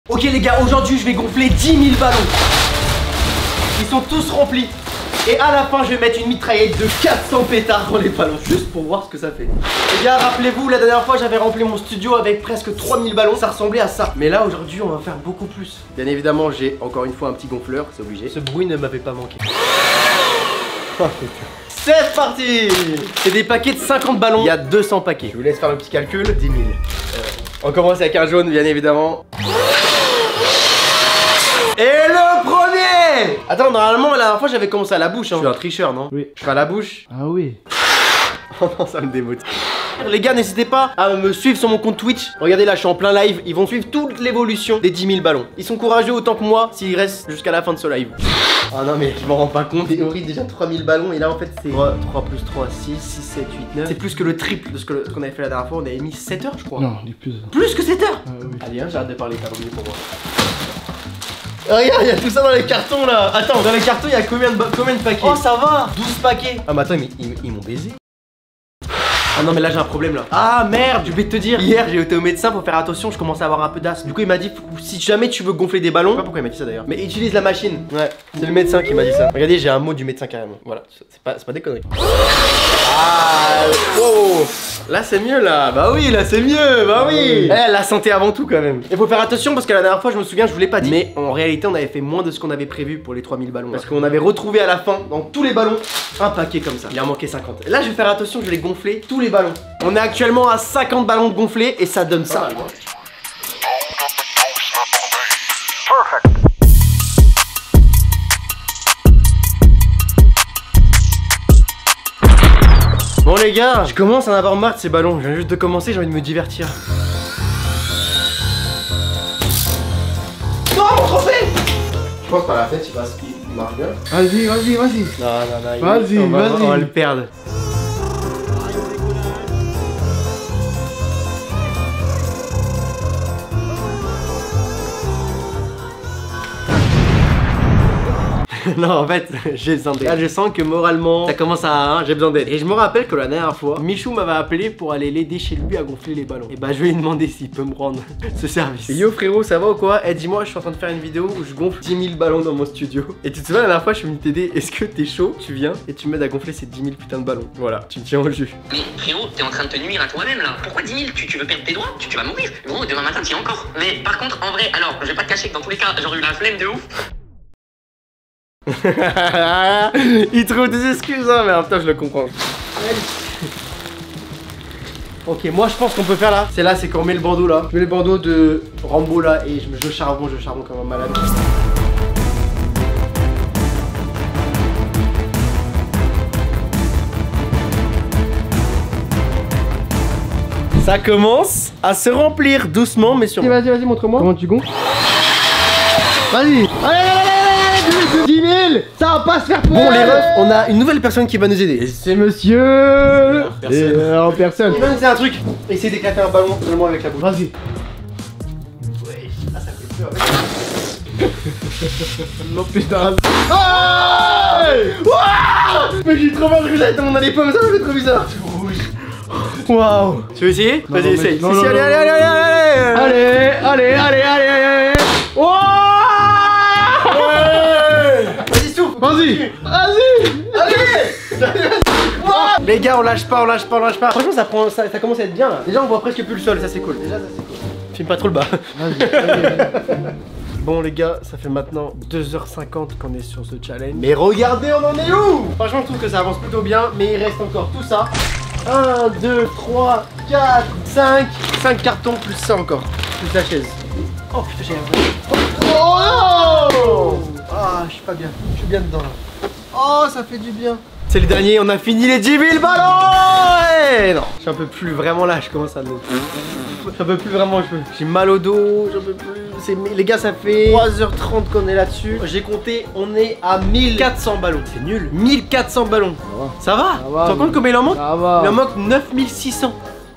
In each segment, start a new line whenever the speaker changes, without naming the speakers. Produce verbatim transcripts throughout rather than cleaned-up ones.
Ok les gars, aujourd'hui je vais gonfler dix mille ballons. Ils sont tous remplis. Et à la fin je vais mettre une mitraillette de quatre cents pétards dans les ballons, juste pour voir ce que ça fait. Les gars, rappelez-vous, la dernière fois j'avais rempli mon studio avec presque trois mille ballons. Ça ressemblait à ça. Mais là aujourd'hui on va faire beaucoup plus. Bien évidemment j'ai encore une fois un petit gonfleur, c'est obligé. Ce bruit ne m'avait pas manqué. Oh, c'est parti. C'est des paquets de cinquante ballons. Il y a deux cents paquets. Je vous laisse faire le petit calcul. dix mille. euh, On commence avec un jaune bien évidemment. Et le premier! Attends, normalement la dernière fois j'avais commencé à la bouche hein. Je suis un tricheur, non? Oui. Je fais à la bouche.
Ah oui.
Oh non, ça me démotive. Les gars, n'hésitez pas à me suivre sur mon compte Twitch. Regardez là, je suis en plein live. Ils vont suivre toute l'évolution des dix mille ballons. Ils sont courageux autant que moi s'ils restent jusqu'à la fin de ce live. Ah non mais je m'en rends pas compte. C'est horrible, déjà trois mille ballons. Et là en fait c'est trois, trois plus trois, six, six, sept, huit, neuf. C'est plus que le triple de ce qu'on ce qu'on avait fait la dernière fois. On avait mis sept heures je crois.
Non, du plus.
Plus que sept heures.
Ah oui.
Allez hein, j'arrête de parler, t'as revenu pour moi. Regarde, il y a tout ça dans les cartons là. Attends, dans les cartons il y a combien de, combien de paquets? Oh ça va, douze paquets. Ah mais attends, ils, ils, ils m'ont baisé. Ah non mais là j'ai un problème là. Ah merde, j'ai oublié de te dire. Hier j'ai été au médecin pour faire attention, je commençais à avoir un peu d'as. Du coup il m'a dit si jamais tu veux gonfler des ballons, je sais pas pourquoi il m'a dit ça d'ailleurs, mais utilise la machine. Ouais, c'est le médecin qui m'a dit ça. Regardez, j'ai un mot du médecin carrément. Voilà, c'est pas, pas des conneries. Ah wow. Là c'est mieux là. Bah oui, là c'est mieux. Bah oui. Eh, la santé avant tout quand même. Il faut faire attention parce que la dernière fois je me souviens je vous l'ai pas dit, mais en réalité on avait fait moins de ce qu'on avait prévu pour les trois mille ballons. Parce qu'on avait retrouvé à la fin dans tous les ballons un paquet comme ça. Il en manquait cinquante. Là je vais faire attention, je vais les gonfler tous les ballons. On est actuellement à cinquante ballons de gonflés et ça donne ça. Bon les gars, je commence à en avoir marre de ces ballons. Je viens juste de commencer, j'ai envie de me divertir. Non, mon trophée! Je pense par la fête, il passe, il marche bien.
Vas-y, vas-y, vas-y.
Non, non, non.
Vas-y, vas-y.
On va le perdre. Non en fait j'ai besoin d'aide. Là je sens que moralement ça commence à hein, j'ai besoin d'aide. Et je me rappelle que la dernière fois Michou m'avait appelé pour aller l'aider chez lui à gonfler les ballons. Et bah je vais lui demander s'il peut me rendre ce service. Et yo frérot, ça va ou quoi? Eh dis-moi, je suis en train de faire une vidéo où je gonfle dix mille ballons dans mon studio. Et tu te souviens la dernière fois je suis venu t'aider. Est-ce que t'es chaud? Tu viens et tu m'aides à gonfler ces dix mille putains de ballons. Voilà, tu me tiens au jus.
Mais frérot, t'es en train de te nuire à toi-même là. Pourquoi dix mille? tu, tu veux perdre tes doigts? tu, tu vas mourir. Gros, demain matin t'y es encore. Mais par contre en vrai, alors je vais pas te cacher que dans tous les cas j'aurais eu la flemme de ouf.
Il trouve des excuses hein, mais en même temps je le comprends. Ok, moi je pense qu'on peut faire là. C'est là, c'est qu'on met le bandeau là. Je mets le bandeau de Rambo là et je, je charbon, je charbon comme un malade. Ça commence à se remplir doucement mais sûrement. Vas-y, vas-y, montre-moi. Comment tu gonfles? Vas-y. Allez, allez, allez, dix mille. Ça va pas se faire pour. Bon les refs, on a une nouvelle personne qui va nous aider. C'est monsieur personne. Et en personne. Il va nous dire un truc. Essayez d'éclater un ballon seulement avec la bouche. Vas-y. Ouais, ah ça fait peur. Non putain. Hey wow. Mais j'ai trop mal roulette dans mon allée pomme, ça me fait trop bizarre. Waouh. Tu veux essayer? Vas-y, essaye. Si, si, allez, allez, allez, allez, allez, allez, allez, allez, allez. Wow. Vas-y, souffle. Vas-y. Vas-y. Allez. Wow. Les gars, on lâche pas, on lâche pas, on lâche pas. Franchement, ça, prend, ça, ça commence à être bien là. Déjà, on voit presque plus le sol, ça c'est cool. Déjà, ça c'est cool. Filme pas trop le bas. Vas-y. Bon les gars, ça fait maintenant deux heures cinquante qu'on est sur ce challenge. Mais regardez, on en est où? Franchement, je trouve que ça avance plutôt bien, mais il reste encore tout ça. un, deux, trois, quatre, cinq. cinq cartons plus ça encore. Plus la chaise. Oh putain, j'ai un vrai. Oh non. Ah, je suis pas bien. Je suis bien dedans là. Oh, ça fait du bien. C'est le dernier, on a fini les dix mille ballons. Hey non, j'en peux plus, vraiment là, je commence à me... J'en peux plus vraiment, j'ai mal au dos, j'en peux plus. Les gars, ça fait trois heures trente qu'on est là-dessus. J'ai compté, on est à mille quatre cents ballons. C'est nul. mille quatre cents ballons. Ça va? Ça va? Tu te rends compte combien il en manque? Ça va. Il en manque neuf mille six cents.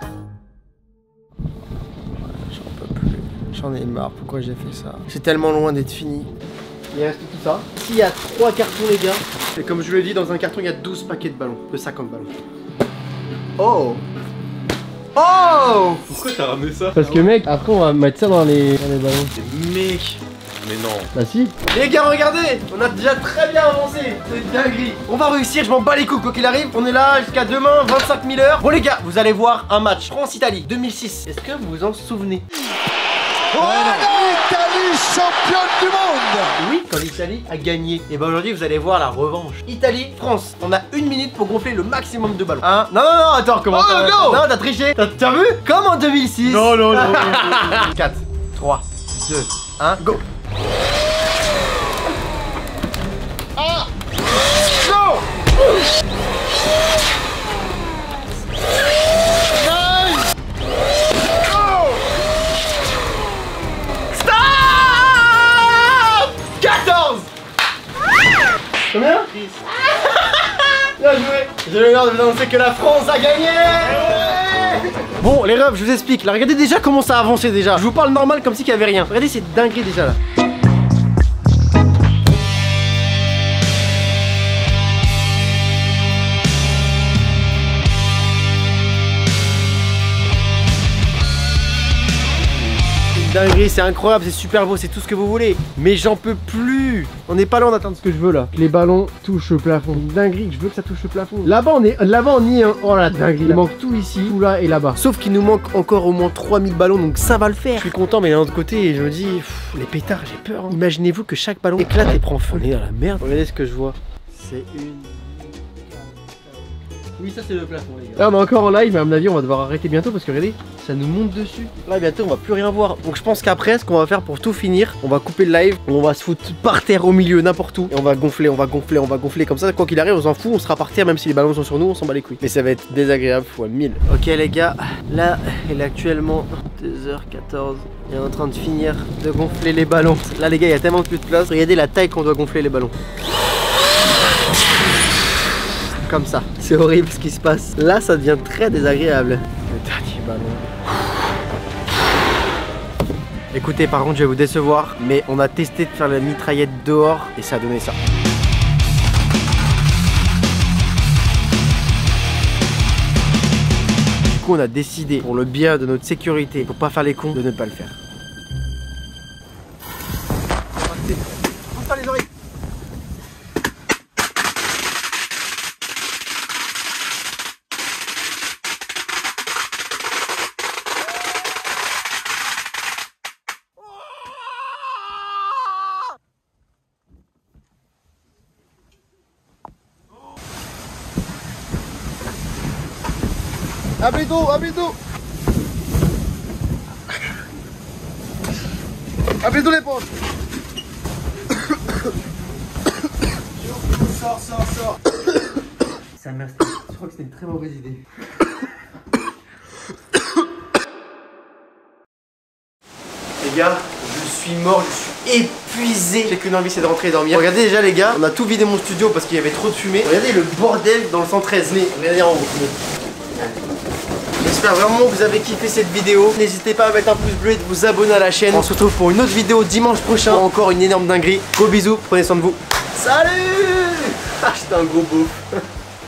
J'en peux plus. J'en ai marre, pourquoi j'ai fait ça? C'est tellement loin d'être fini. Il reste tout ça. Ici, il y a trois cartons, les gars. Et comme je le dis, dans un carton, il y a douze paquets de ballons. De cinquante ballons. Oh! Oh!
Pourquoi t'as ramené ça?
Parce que mec, après on va mettre ça dans les, dans les ballons.
Mec. Mais non.
Bah si.
Les gars, regardez, on a déjà très bien avancé. C'est dinguerie. On va réussir, je m'en bats les couilles quoi qu'il arrive. On est là jusqu'à demain, vingt-cinq mille heures. Bon les gars, vous allez voir un match France-Italie deux mille six. Est-ce que vous vous en souvenez?
Oh, l'Italie championne du monde.
Oui, quand l'Italie a gagné. Et bah aujourd'hui, vous allez voir la revanche. Italie-France. On a une minute pour gonfler le maximum de ballons. Hein? Non, non, non, attends, comment
Oh,
ça?
go.
Non, t'as triché. T'as t'as vu? Comme en deux mille six.
Non, non, non.
quatre, trois, deux, un, go.
Ah.
Go.
Nice.
Stop. quatorze. Combien? Bien joué. J'ai l'honneur de vous annoncer que la France a gagné. Bon les refs, je vous explique. Là regardez déjà comment ça a avancé déjà. Je vous parle normal comme si qu'il n'y avait rien. Regardez, c'est dinguerie déjà là. Dinguerie, c'est incroyable, c'est super beau, c'est tout ce que vous voulez. Mais j'en peux plus. On n'est pas loin d'atteindre ce que je veux là.
Que les ballons touchent le plafond. Dinguerie, je veux que ça touche le plafond. Là-bas on est. Là-bas on y est. Oh la dinguerie. Il manque tout ici, tout là et là-bas.
Sauf qu'il nous manque encore au moins trois mille ballons, donc ça va le faire. Je suis content, mais d'un autre côté, je me dis, pff, les pétards, j'ai peur. Hein. Imaginez-vous que chaque ballon éclate et prend feu. On est dans la merde. Regardez ce que je vois. C'est une. Oui, ça c'est le plafond, les gars.
Là on est encore en live, mais à mon avis on va devoir arrêter bientôt parce que regardez, ça nous monte dessus.
Là bientôt on va plus rien voir. Donc je pense qu'après ce qu'on va faire pour tout finir, on va couper le live, on va se foutre par terre au milieu n'importe où et on va gonfler, on va gonfler, on va gonfler comme ça. Quoi qu'il arrive, on s'en fout, on sera par terre même si les ballons sont sur nous, on s'en bat les couilles. Mais ça va être désagréable fois mille. Ok les gars, là il est actuellement deux heures quatorze. Il est en train de finir de gonfler les ballons. Là les gars, il y a tellement plus de place. Regardez la taille qu'on doit gonfler les ballons. Comme ça, c'est horrible ce qui se passe. Là ça devient très désagréable. Le dernier ballon. Écoutez, par contre je vais vous décevoir, mais on a testé de faire la mitraillette dehors et ça a donné ça. Du coup on a décidé, pour le bien de notre sécurité, pour pas faire les cons, de ne pas le faire. Pousse pas les oreilles.
À bientôt, à bientôt. À bientôt les potes. Sors, sors, sors.
Ça m'a... Je crois que c'était une très mauvaise idée. Les gars, je suis mort, je suis épuisé. J'ai qu'une envie, c'est de rentrer et dormir. Regardez déjà les gars, on a tout vidé mon studio parce qu'il y avait trop de fumée. Regardez le bordel dans le cent treize. Mais regardez en haut. J'espère vraiment que vous avez kiffé cette vidéo. N'hésitez pas à mettre un pouce bleu et de vous abonner à la chaîne. On se retrouve pour une autre vidéo dimanche prochain. Pour encore une énorme dinguerie. Gros bisous, prenez soin de vous. Salut. Ah, j'étais un gros beau.